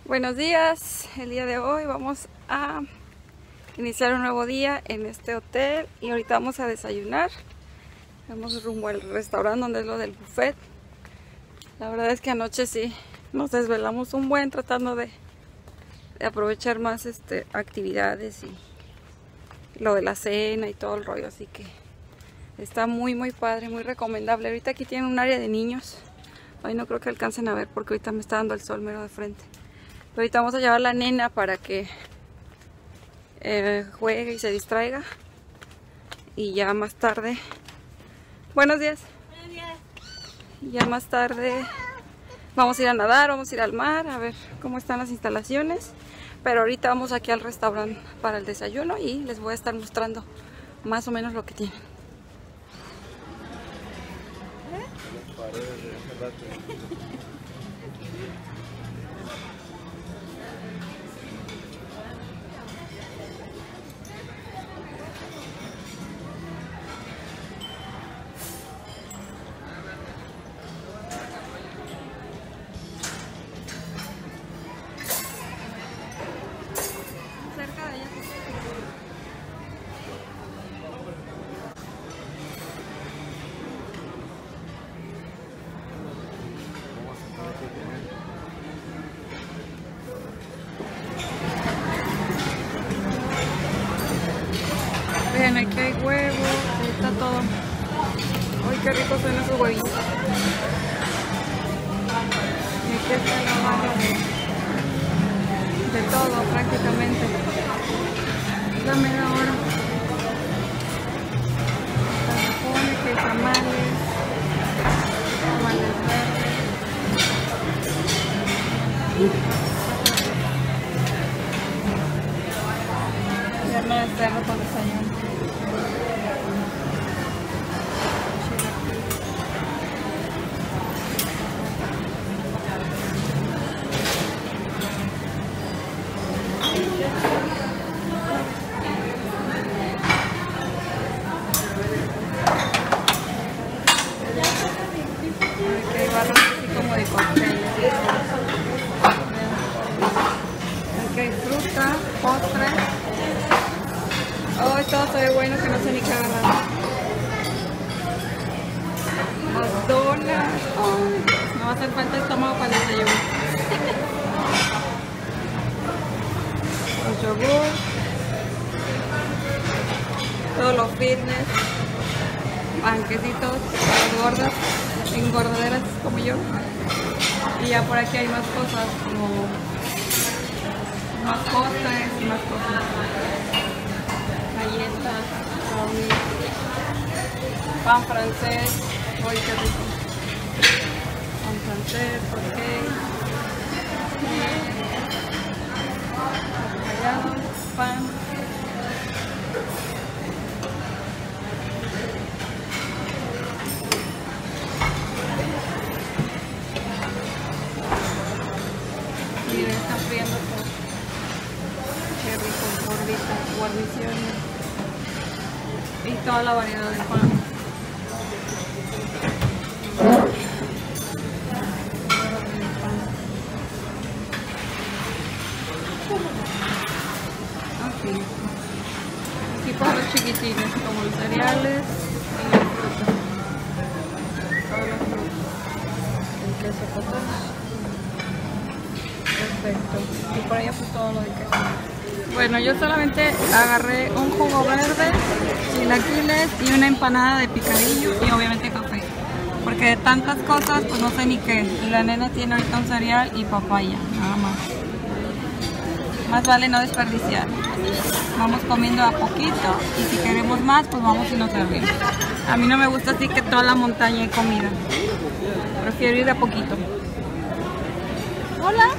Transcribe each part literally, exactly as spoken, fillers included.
Buenos días, el día de hoy vamos a iniciar un nuevo día en este hotel y ahorita vamos a desayunar. Vamos rumbo al restaurante donde es lo del buffet. La verdad es que anoche sí nos desvelamos un buen tratando de, de aprovechar más este, actividades y lo de la cena y todo el rollo, así que está muy muy padre, muy recomendable. Ahorita aquí tienen un área de niños. Hoy no creo que alcancen a ver porque ahorita me está dando el sol mero de frente. Pero ahorita vamos a llevar a la nena para que eh, juegue y se distraiga. Y ya más tarde... Buenos días. Buenos días. Y ya más tarde vamos a ir a nadar, vamos a ir al mar, a ver cómo están las instalaciones. Pero ahorita vamos aquí al restaurante para el desayuno y les voy a estar mostrando más o menos lo que tienen. Cerca de ella. Vean, aquí hay huevos, ahí está todo. Uy, qué rico son esos huevitos. Y aquí está la barra de, de todo prácticamente. Es la media hora. Se supone que hay tamales, tamales verdes. Pierna de cerdo con desayuno. Aquí hay barras así como de cócteles. Aquí hay fruta, postre. Oh, todo se ve bueno que no sé ni qué agarrar. Las donas. Oh, no va a hacer falta estómago para el desayuno. Los yogur. Todos los fitness. Panquecitos para las gordas, engordaderas como yo. Y ya por aquí hay más cosas como más postres y más cosas. Galletas, brownies, pan francés. Uy, qué rico. Pan francés, ok. Rallado, pan. Miren, están friendo todo. Qué rico, gorditas, guarniciones. Y toda la variedad de pan. Aquí. Aquí para los chiquitines, como los cereales y la fruta. Todas las frutas. El queso cottage. Perfecto. Y por allá pues todo lo de queso. Bueno, yo solamente agarré un jugo verde, chilaquiles y una empanada de picadillo y obviamente café. Porque de tantas cosas pues no sé ni qué. Y la nena tiene ahorita un cereal y papaya, nada más. Más vale no desperdiciar. Vamos comiendo a poquito y si queremos más pues vamos y nos servimos. A mí no me gusta así que toda la montaña hay comida. Prefiero ir de a poquito. Hola.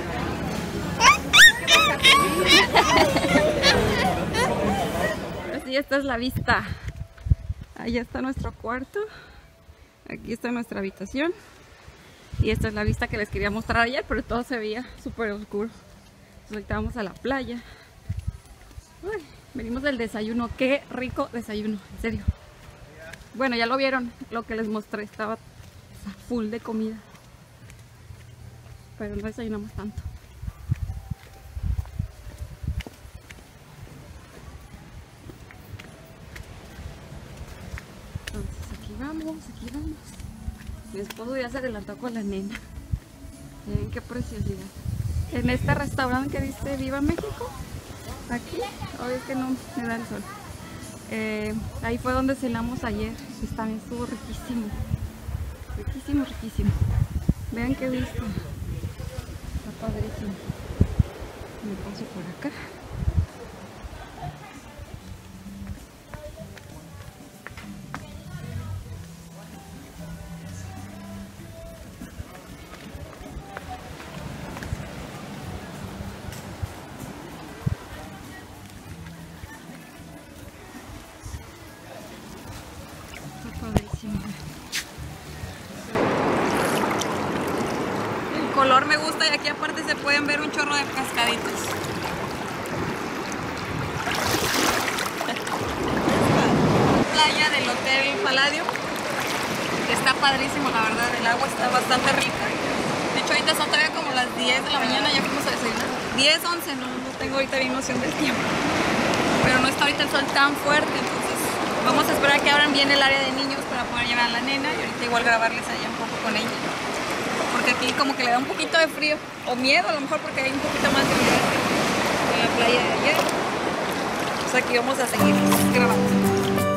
Así, esta es la vista. Allá está nuestro cuarto. Aquí está nuestra habitación. Y esta es la vista que les quería mostrar ayer, pero todo se veía súper oscuro. Entonces ahorita vamos a la playa. Uy, venimos del desayuno. Qué rico desayuno, en serio. Bueno, ya lo vieron, lo que les mostré. Estaba full de comida. Pero no desayunamos tanto. Mi esposo ya se adelantó con la nena. Miren qué preciosidad. En este restaurante que dice Viva México, aquí, hoy es que no me da el sol. Eh, ahí fue donde cenamos ayer. Y también estuvo riquísimo. Riquísimo, riquísimo. Vean qué vista. Está padrísimo. Me paso por acá. El color me gusta y aquí aparte se pueden ver un chorro de cascaditos. Playa del Hotel Palladium, que está padrísimo, la verdad, el agua está bastante rica. De hecho ahorita son todavía como las diez de la mañana, ya fuimos a desayunar. diez, once, no, no tengo ahorita bien noción del tiempo. Pero no está ahorita el sol tan fuerte, entonces vamos a esperar a que abran bien el área de niños para poder llevar a la nena y ahorita igual grabarles allá un poco con ella. Porque aquí como que le da un poquito de frío, o miedo a lo mejor porque hay un poquito más de humedad que en la playa de ayer. Pues aquí vamos a seguir grabando.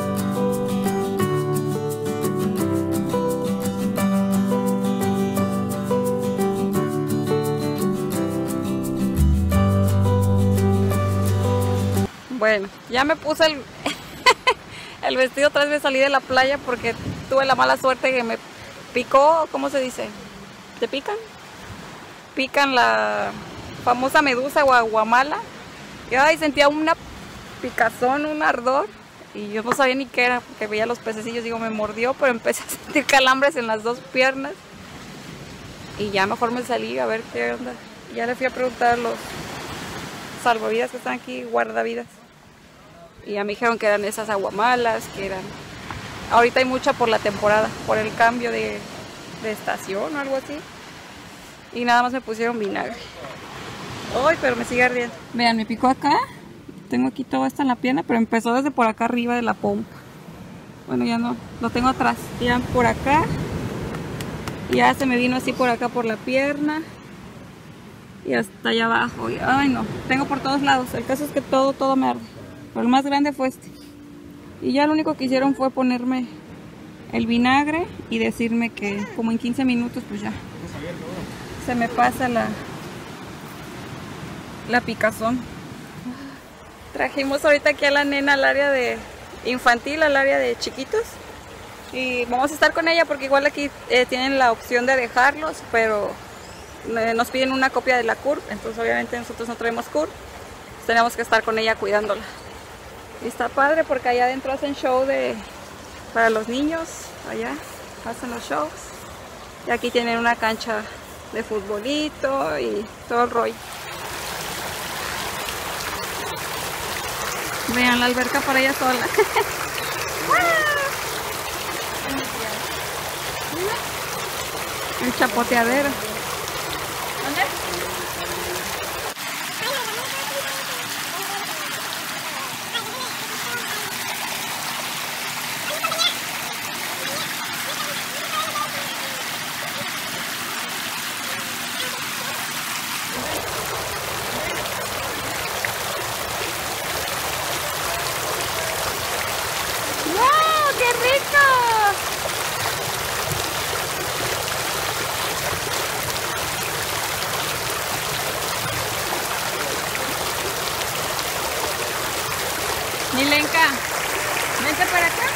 Bueno, ya me puse el, el vestido, otra vez salí de la playa porque tuve la mala suerte que me picó, ¿cómo se dice? ¿Te pican? Pican la famosa medusa o aguamala. Y ay, sentía una picazón, un ardor. Y yo no sabía ni qué era porque veía los pececillos, digo, me mordió, pero empecé a sentir calambres en las dos piernas. Y ya mejor me salí a ver qué onda. Ya le fui a preguntar a los salvavidas que están aquí, guardavidas. Y ya me dijeron que eran esas aguamalas, que eran... Ahorita hay mucha por la temporada, por el cambio de, de estación o algo así. Y nada más me pusieron vinagre. Ay, pero me sigue ardiendo. Vean, me picó acá. Tengo aquí todo esto en la pierna, pero empezó desde por acá arriba de la pompa. Bueno, ya no, lo tengo atrás. Ya por acá. Y ya se me vino así por acá por la pierna. Y hasta allá abajo. Y, ay, no, tengo por todos lados. El caso es que todo, todo me arde. Pero el más grande fue este. Y ya lo único que hicieron fue ponerme el vinagre y decirme que como en quince minutos pues ya se me pasa la, la picazón. Trajimos ahorita aquí a la nena al área de infantil, al área de chiquitos. Y vamos a estar con ella porque igual aquí eh, tienen la opción de dejarlos, pero eh, nos piden una copia de la C U R P. Entonces obviamente nosotros no traemos C U R P. Tenemos que estar con ella cuidándola. Y está padre porque allá adentro hacen show de para los niños, allá hacen los shows. Y aquí tienen una cancha de futbolito y todo el rollo. Vean la alberca para ella sola. El chapoteadero. ¿Dónde? Milenka, vente para acá.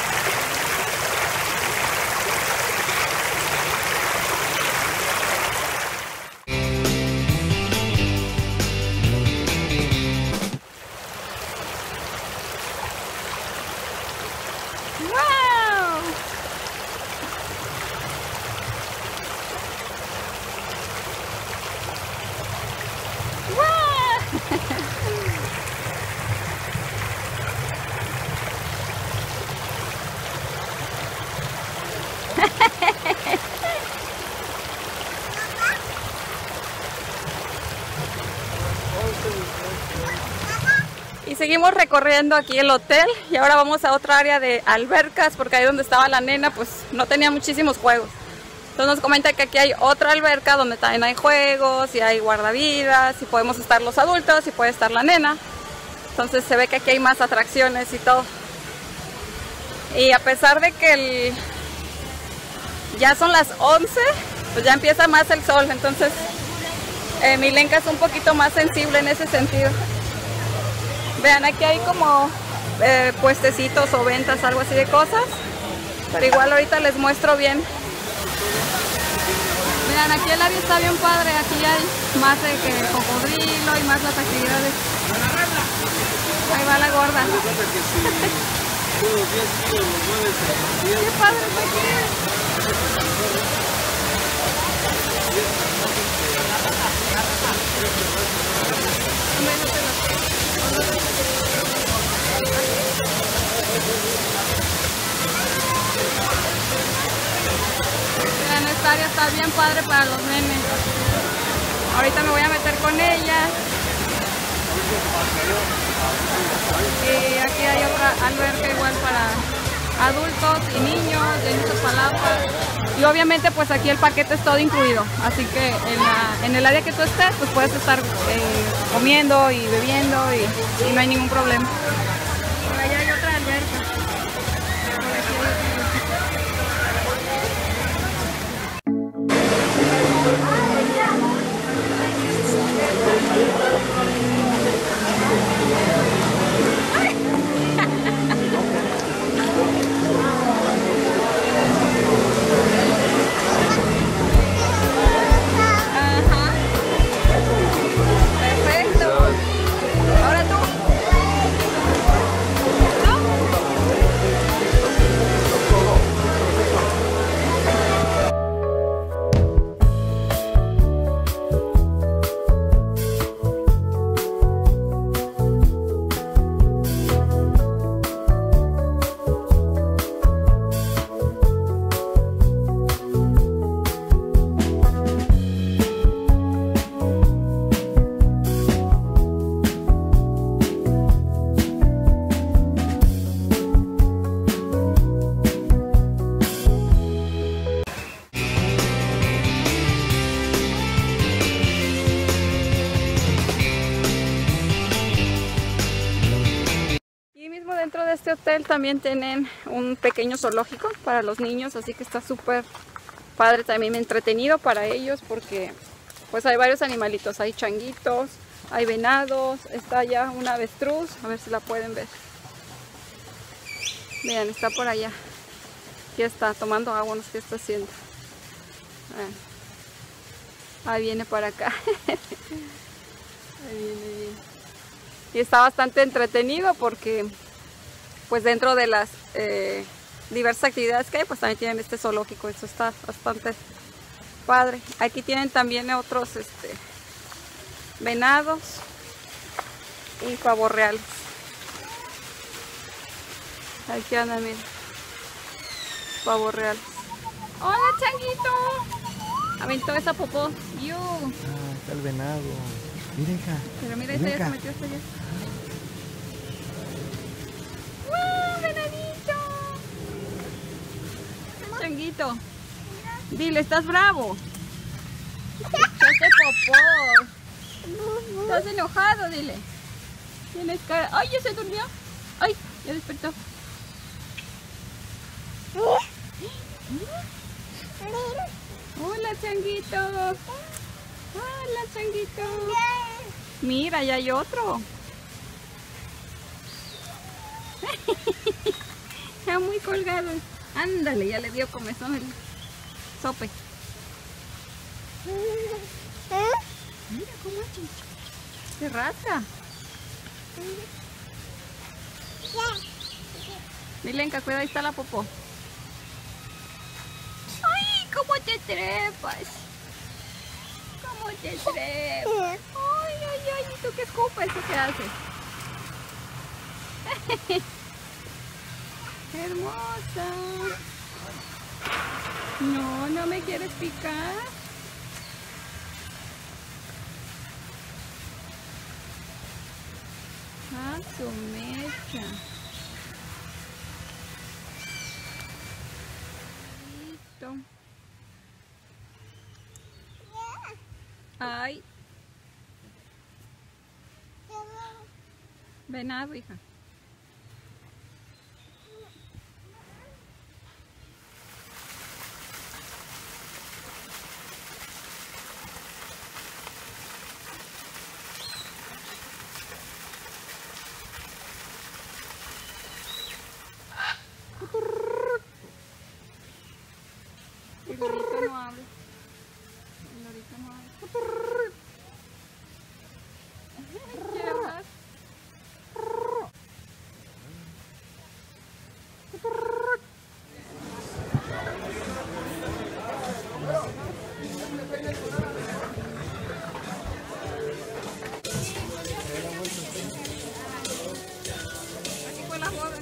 ¡Wow! Y seguimos recorriendo aquí el hotel y ahora vamos a otra área de albercas porque ahí donde estaba la nena pues no tenía muchísimos juegos. Entonces nos comenta que aquí hay otra alberca donde también hay juegos y hay guardavidas y podemos estar los adultos y puede estar la nena. Entonces se ve que aquí hay más atracciones y todo. Y a pesar de que el... ya son las once, pues ya empieza más el sol. Entonces eh, Milenka es un poquito más sensible en ese sentido. Vean, aquí hay como eh, puestecitos o ventas, algo así de cosas. Pero igual ahorita les muestro bien. Vean, aquí el área está bien padre. Aquí hay más de que cocodrilo y más las actividades. Ahí va la gorda. ¡Qué padre está aquí! Vean, esta área está bien padre para los nenes. Ahorita me voy a meter con ella. Y aquí hay otra alberca igual para adultos y niños, de muchas palapas. Y obviamente pues aquí el paquete es todo incluido. Así que en, la, en el área que tú estés pues puedes estar eh, comiendo y bebiendo y, y no hay ningún problema. Por allá hay otra alberca. Por aquí hay otra alberca. Dentro de este hotel también tienen un pequeño zoológico para los niños, así que está súper padre, también entretenido para ellos porque pues hay varios animalitos, hay changuitos, hay venados, está allá una avestruz, a ver si la pueden ver. Vean, está por allá, aquí está tomando agua, no sé qué está haciendo. Vean. Ahí viene para acá. Ahí viene, viene. Y está bastante entretenido porque pues dentro de las eh, diversas actividades que hay, pues también tienen este zoológico. Eso está bastante padre. Aquí tienen también otros este, venados y pavos reales. Aquí andan, miren, pavos reales. ¡Hola, changuito! Aventó esa popó. ¡Yu! Ah, está el venado. Mira, hija. Pero mira, ese ya se metió hasta allá. ¡Wow, venadito! Changuito. Dile, ¿estás bravo? Echaste popó. ¿Estás enojado? Dile. Tienes cara. ¡Ay, ya se durmió! ¡Ay, ya despertó! Hola, changuito. Hola, changuito. Mira, ya hay otro. Está muy colgado. Ándale, ya le dio comezón el sope. Mira cómo se rasca. Milenka, cuidado, ahí está la popó. ¡Ay, cómo te trepas! ¿Cómo te trepas? ¡Ay, ay, ay! ¿Y tú qué escupas? ¿Eso qué haces? ¡Hermosa! No, no me quieres picar. Ah, su mecha. Listo. Venado, hija. El lorito no habla. El lorito no habla. ¿Quiere hablar? Aquí fue la boda.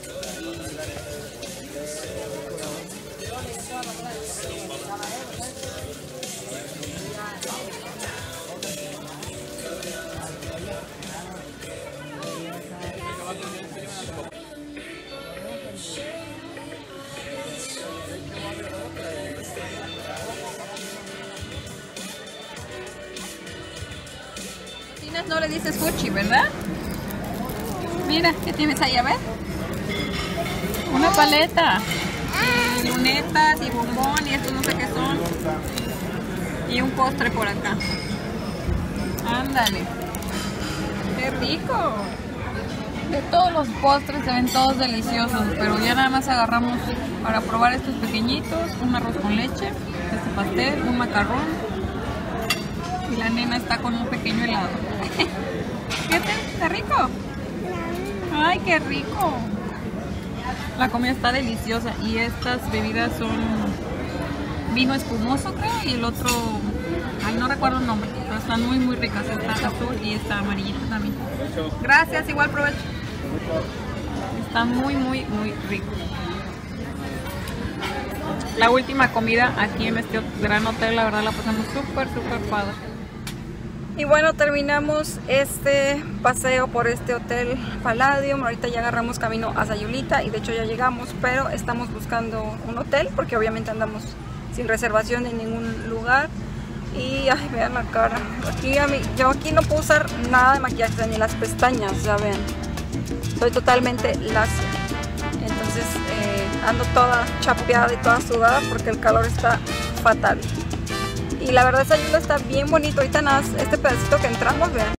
No le dices fuchi, ¿verdad? Mira, ¿qué tienes ahí? A ver. Una paleta. Y lunetas y bombón y estos no sé qué son. Y un postre por acá. Ándale. ¡Qué rico! De todos los postres se ven todos deliciosos, pero ya nada más agarramos para probar estos pequeñitos. Un arroz con leche, este pastel, un macarrón. Y la nena está con un pequeño helado. ¿Qué te? ¿Está rico? ¡Ay, qué rico! La comida está deliciosa y estas bebidas son vino espumoso, creo, y el otro, ay, no recuerdo el nombre, pero están muy muy ricas. Está azul y está amarillita también. Gracias, igual provecho. Están muy muy muy ricos. La última comida aquí en este gran hotel, la verdad la pasamos súper súper padre. Y bueno, terminamos este paseo por este hotel Palladium. Ahorita ya agarramos camino a Sayulita y de hecho ya llegamos, pero estamos buscando un hotel porque obviamente andamos sin reservación en ningún lugar. Y ay, vean la cara. Aquí a mí, yo aquí no puedo usar nada de maquillaje, ni las pestañas, ya ven. Soy totalmente lacia. Entonces eh, ando toda chapeada y toda sudada porque el calor está fatal. Y la verdad esa isla está bien bonito. Ahorita nada más este pedacito que entramos, vean.